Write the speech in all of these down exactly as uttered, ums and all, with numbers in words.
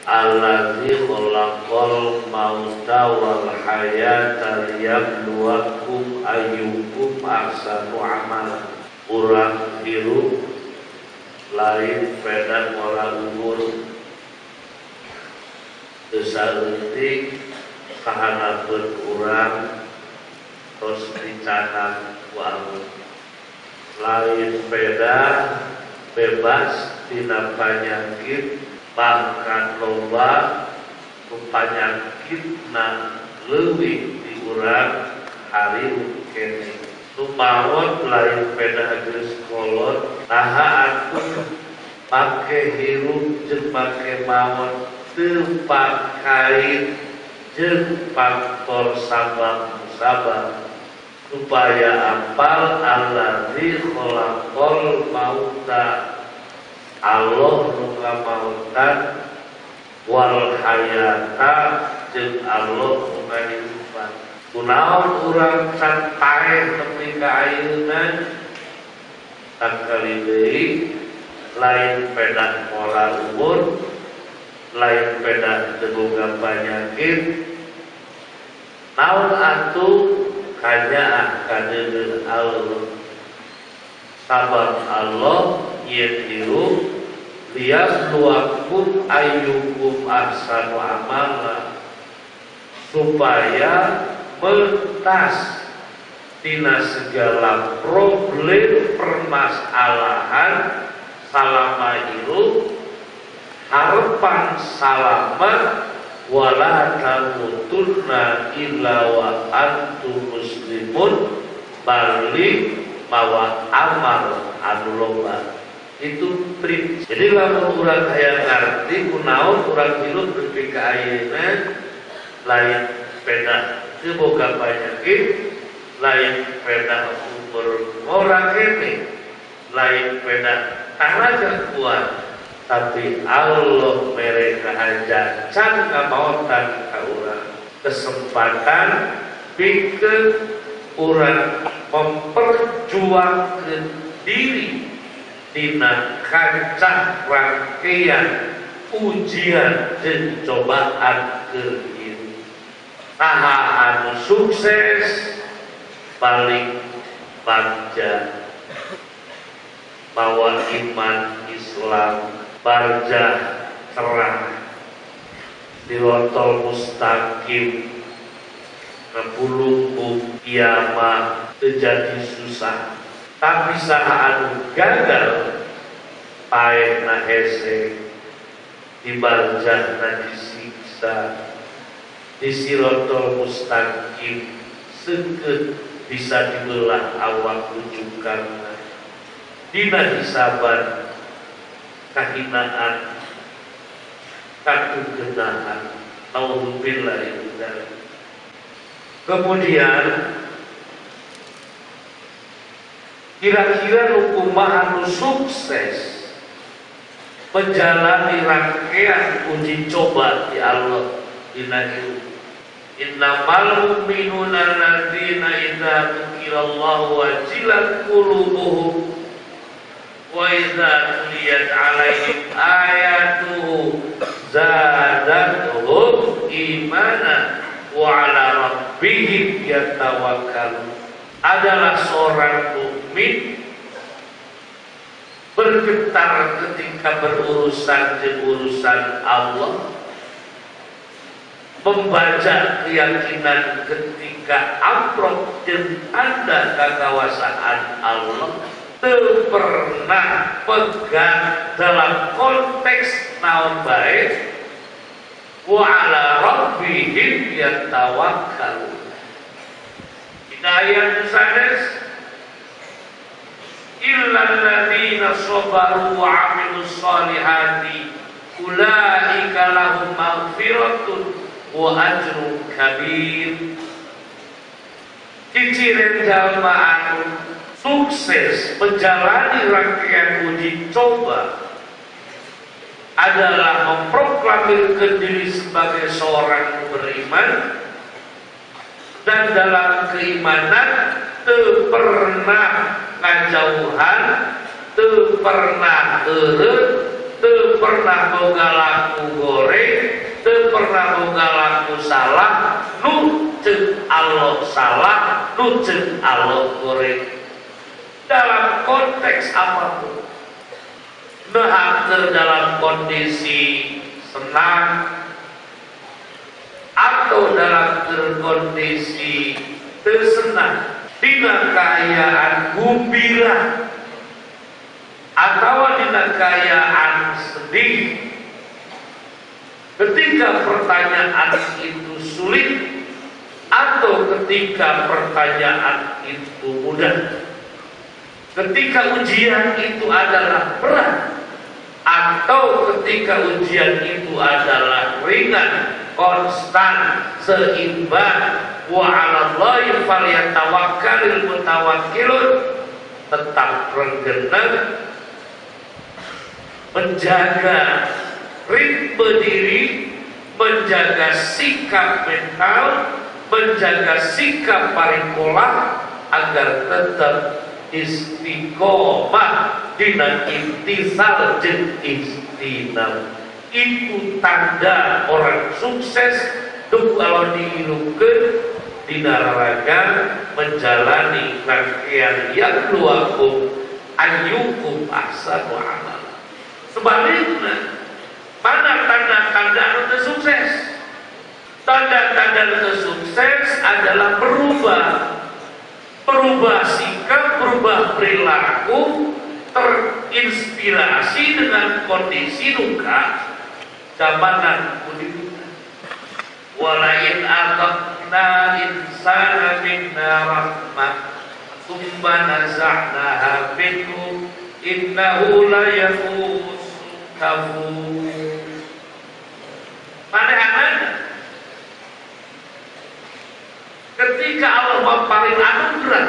Allazi khalaqal mauta wal hayata liyabluwakum ayyukum ahsanu amala. Urang hirup lain pedan mola umur desaeutik kahanapeun urang tos dicatat ku Allah. Lain peda bebas tina panyakit bahkan loba panyakitna leuwih di urang hari kene. Supawon lain peda geus kolot naha atuh make hirup jeung make maot teu pakait jeung faktor sabab-sabab supaya apal allazi khalaqal mauta Allah nu ngamautan wal hayata jeung Allah nu ngahirupan. Kunaon urang can taeh nepi ka ayeuna takali deui lain pedah mola umur lain pedah teu boga panyakit naon atuh kanya kadeun Allah sabab Allah yen hirup liyabluwakum ayyukum ahsanu amala supaya mentas tina segala problem permasalahan salama hirup harapan salamat wala tamutunna illa wa antum muslimun balik mawa amal anu loba itu prinsip. Jadi lamun urang aya ngarti kunaon urang hirup nepi ka ayeuna lain peda teu boga panyakit lain peda umur orang ini lain peda taraga kuat tapi Allah mereka aja can ngamaotan ka urang kesempatan pikeun urang memperjuangkan diri dina kancah rangkaian ujian dan cobaan keur ieu. Saha anu sukses paling bagja bawa iman Islam barja terang dirotol mustaqim ngapulung kiamat terjadi susah tapi saha anu gagal paena hese dibarjahna disiksa di sirotol mustaqim seukeut bisa dibelah awak rujukanna dina hisaban kahinaan kakugenahan naudzubillah min dzalik. Kemudian kira-kira kumaha anu sukses menjalani rangkaian uji coba di Allah dina hirup. Innamal mu'minuna alladzina idza dzukirallahu wajilat qulubuhum wa idza tuliyat 'alaihim ayatuhu zadatuhum imanan wa 'ala rabbihim yatawakkalun. Adalah seorang mukmin bergetar ketika berurusan dengan urusan Allah, membaca keyakinan ketika amprok dan anda kekawasaan Allah, teu pernah pegang dalam konteks naon baik wa ala rabbihim yatawakkalun. Ayat sanes illal ladzina sabaru wa 'amilus solihati ulaika lahum maghfiratun wa ajrun kabir. Ciciren jalma anu sukses menjalani rangkaian uji coba adalah memproklamirkan diri sebagai seorang beriman dan dalam keimanan teu pernah ngajauhan, teu pernah eureut teu pernah boga laku goreng, teu pernah boga laku salah, nu ceuk Allah salah, nu ceuk Allah goreng. Dalam konteks apapun, nah dalam kondisi senang atau dalam kondisi tersenang, dina kaayaan gembira atau dina kaayaan sedih, ketika pertanyaan itu sulit atau ketika pertanyaan itu mudah, ketika ujian itu adalah berat atau ketika ujian itu adalah ringan, konstan, seimbang, wa 'alallahi falyatawakkalul mutawakkilun, tetap renggeneng menjaga ritme diri, menjaga sikap mental, menjaga sikap paripurna agar tetap istiqomah dina intisal jeung istinam. Itu tanda orang sukses tuh kalau dihidupkan dina raraga menjalani rangkaian yang luakum ayyukum ahsanu amala. Sebaliknya, mana tanda-tanda anu sukses? Tanda-tanda sukses adalah berubah, berubah sikap, berubah perilaku, terinspirasi dengan kondisi duka zamanan kudibuka. Walain aqna insana minna rahmah summa naza'naha minhu innahu la yafus kafur. Mana ketika Allah memparing anugerah,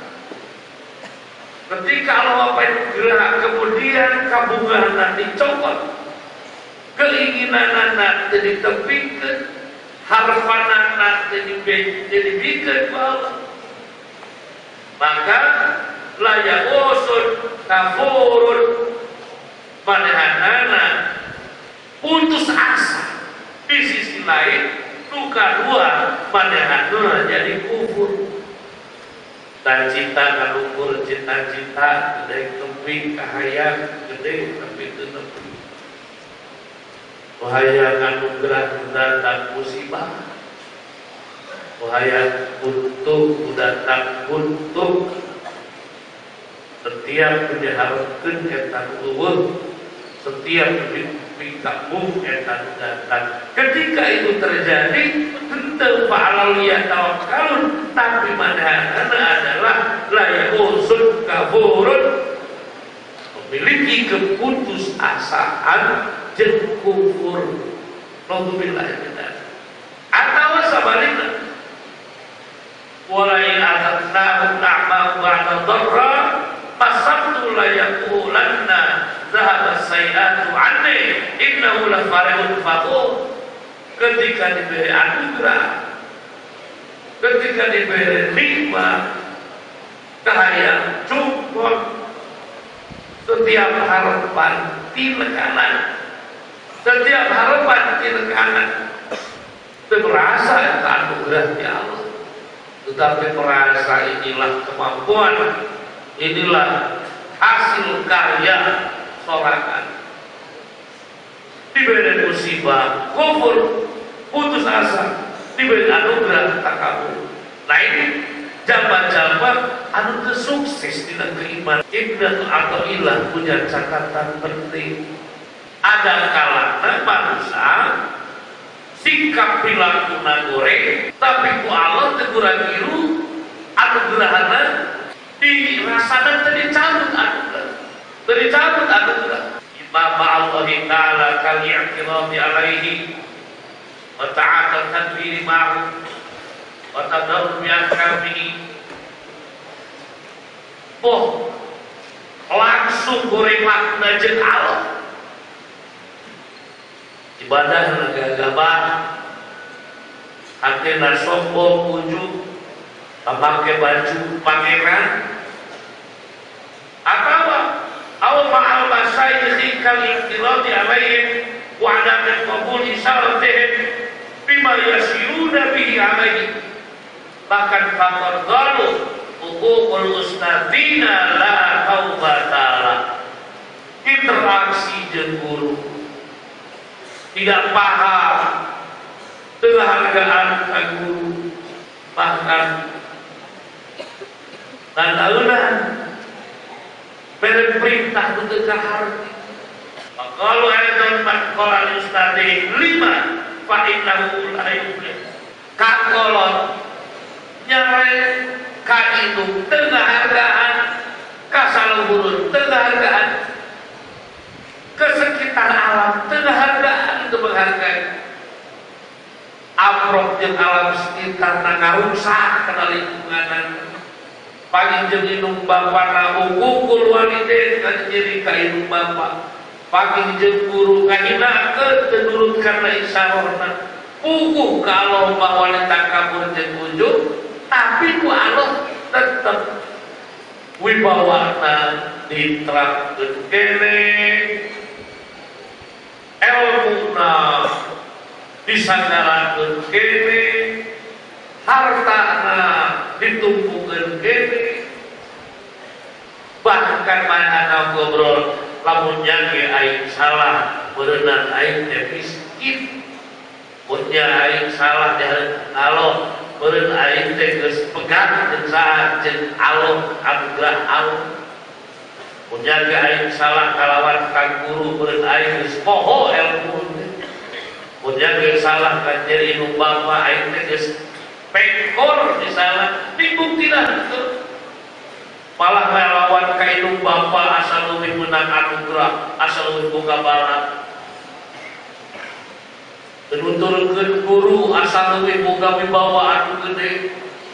ketika Allah memparing anugerah, kemudian kabungan dicopot, keinginan anak jadi tepikan, harapan anak jadi jadi bikin Allah, maka layak usul kafurun, padahal putus asa. Di sisi lain luka dua padahal jadi kufur. Dan cinta kalukur cita-cita gede tepi kahayang gede tapi itu tepi. Wahaya anugerah datang musibah, wahaya untuk datang untuk setiap diharapkan etan luweh, setiap dipikapung etan datang. Ketika itu terjadi, tentu fa'alal yatawakkalun, tapi manhajana adalah la usul kafurun, memiliki keputusasaan jeung kufur. Alhamdulillah. Atau sebaliknya, walain atatnahu na'ma ba'da dharra pasabtu la yaqulanna dhahaba sayyatu anni innahu la farihun fakhur. Ketika diberi anugerah, ketika diberi nikmat, cahaya cukup, setiap harapan tinekanan, setiap harapan tinekanan terasa itu anugerah ya Allah, tetapi merasa inilah kemampuan, inilah hasil karya sorangan. Diberi musibah, kufur, putus asa, diberi anugerah takabur. Nah ini jabat-jabat anu sukses di negeri iman. Ibnu Athaillah punya catatan penting. Ada kalanya manusia sikap perilaku goreng, tapi ku Allah teguran biru anugerahana dirasana tadi cabut anugerah, tadi cabut anugerah. Imam Allah Taala kali i'tiradi alaihi wa ta'ata tadbiri ma'ruf wa tadarrub yakami. Oh, langsung goreng lakna jeung Allah. Ibadah gagabah, akhirnya sombong ujung, pakai baju pangeran, atau awal ma'al masyayikh minal inqiradi alaihim wa adami qabuli syaratihim bima yasiruna bihi alaihi. Bahkan fakor galu uqul ustadzina la taubatala. Interaksi jeung guru tidak paham penghargaan ka guru, bahkan nantaunan beri perintah untuk kahar. Kalau ayat makola ustadi lima fa'inahu layubli kakolot nyarai kadidung tengah-hargaan kasaluhurun tengah-hargaan kesekitar alam tengah-hargaan itu menghargai amrok jeung alam sekitar nangarusak kana lingkungan pagi jeung indung bapana ukul walidain kan jadi ka indung bapa pagi jeung guru ngahinakeun teu nurut kana isarorna puguh ka Allah wanita kabur jeung ujug tapi ku Allah tetep wibawana diterapkeun kene ilmuna disangarakeun kene hartana ditumpukeun kene bahkan manehna ngobrol lamun nyangge aing salah berenang aing teh miskin mun aing salah teh Allah beureun aing teh geus pegat jeung saha jeung Allah anugerah Allah mun nyangge aing salah kalawan ka guru beureun aing geus poho ilmu mun nyangge salah ka jadi nu bapa aing teh geus pekor misalna dibuktinan teu malah melawan ka indung bapa asal leuwih meunang anugerah asal leuwih boga bala nuturkeun guru asal leuwih boga wibawa anu gede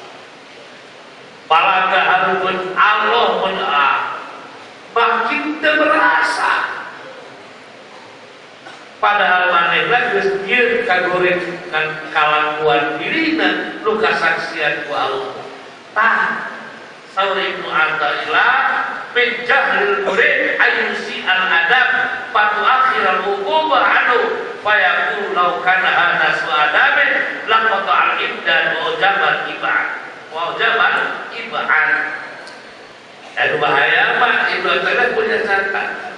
palaga harupeun Allah meunah makin teu merasa padahal manehna geus ieu kagoreng kan kalakuan dirina nu kasaksian ku Allah tah Sauri Ibnu Athaillah min jahlil murid ayusi al-adab fatu akhiral uqubah anu fayaqul law kana hada su'adamin laqata al-ibdan wa jamal ibad wa jamal ibad. Anu bahaya mah Ibnu Athaillah punya catatan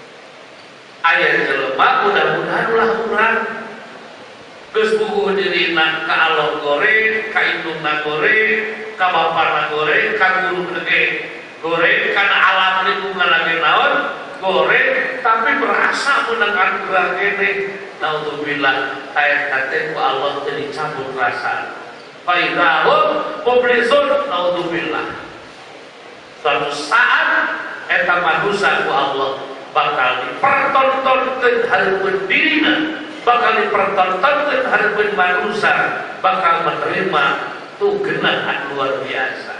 ayat jelema mudah-mudahan ulah urang geus puguh dirina ka Allah goreng ka indungna goreng ka bapana goreng ka guru lagi goreng kana alam lingkungan lagi naon goreng tapi merasa menang anugerah kene naudzubillah ayat teh ku Allah teu dicabut rasa faidahum mublisun naudzubillah suatu saat eta manusia ku Allah bakal dipertontonkeun hareupeun dirina bakal dipertontonkeun hareupeun manusia bakal menerima tugeunah anu luar biasa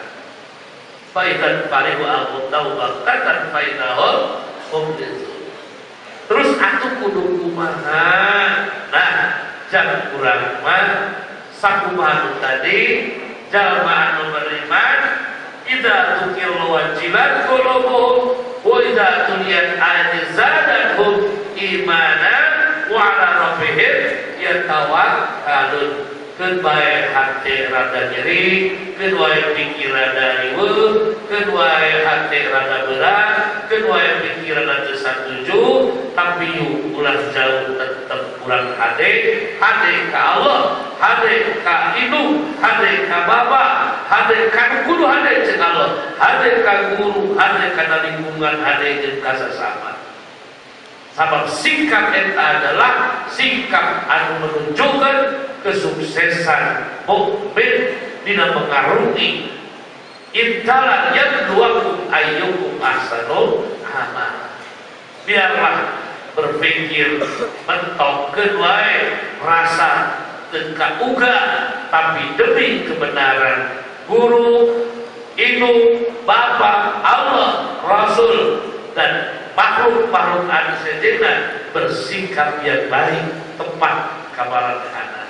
faidan farihu al taubatan faidahum mublisun. Terus atuh kudu kumaha nah jangan kurang mah sakumaha tadi jalma anu beriman idza tukil wajilat qulubuhum wa idza tuliyat ayat zadatuhum imanan wa ala rabbihim yatawakkalun. Keun bae hate rada nyeri, keun wae pikir rada riweuh, keun wae hate rada berat, keun wae pikir rada teu satuju, tapi yuk ulah jauh tetep kurang hade, hade ka Allah, hade ka indung, hade ka bapa, hade ka kudu hade jeung Allah, hade ka guru, hade kana lingkungan, hade jeung ka sesama. Sabab sikap eta adalah sikap anu menunjukkan kesuksesan mukmin dina mengarungi intalan yang duakum ayyukum ahsanul amal. Biarlah berpikir mentokkeun wae rasa teu kauga tapi demi kebenaran guru, indung, bapa, Allah, Rasul dan makhluk-makhluk anu sejenna bersikap yang baik tepat kabaran anak.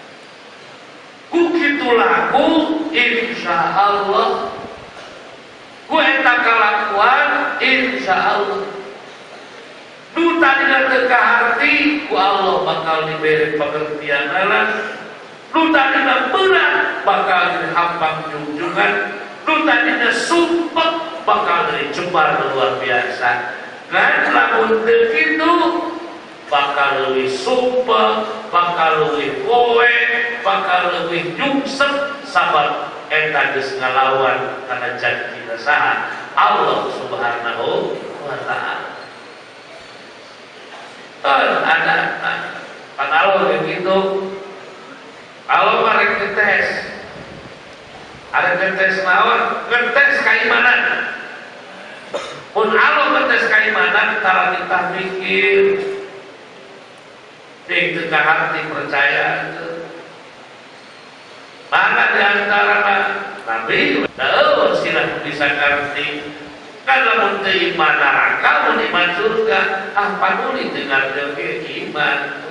Ku kitu laku insyaallah. Ku eta kalakuan insyaallah. nu tadina teu kaharti ku Allah bakal diberi pengertian anak, nu tadina berat bakal dihampang junjungan, nu tadina sumpek bakal dicebar luar biasa. Ngan lamun teu kitu bakal leuwih sumpek, bakal leuwih kowe, bakal leuwih nyungsep sabab eta geus ngalawan kana janji saha Allah Subhanahu wa ta'ala. Ada kalau begitu, kalau mereka ngetes, ada ngetes naon, ngetes keimanan. Pun Allah ngetes keimanan, kalau kita mikir, di tengah hati percaya itu, mana diantara Nabi, tahu silah bisa ngerti. Kalau mau iman neraka, mau iman surga, apa nuli dengan demi iman?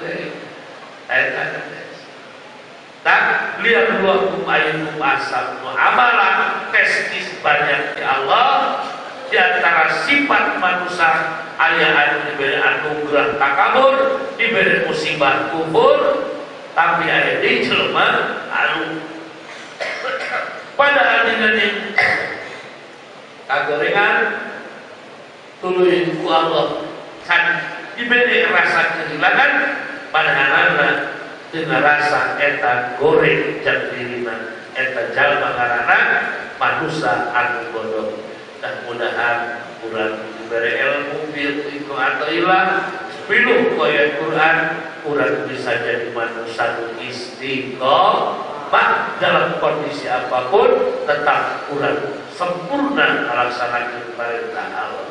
Tak lihat dua kumayun asam amalan testis banyak di Allah. Di antara sifat manusia, ayah anu diberi anugerah takabur, diberi musibah kubur, tapi ayah di jelema alu. Padahal dengan yang kagorengan tuluy ku Allah kan diberi rasa kehilangan padahal dengan rasa eta goreng jam dirina eta jalma ngaranna manusia anu bodoh. Mudah-mudahan urang diberi ilmu bil atau ilah piluh koyat Quran urang bisa jadi manusia istiqomah dalam kondisi apapun tetap urang sempurna melaksanakan perintah Allah.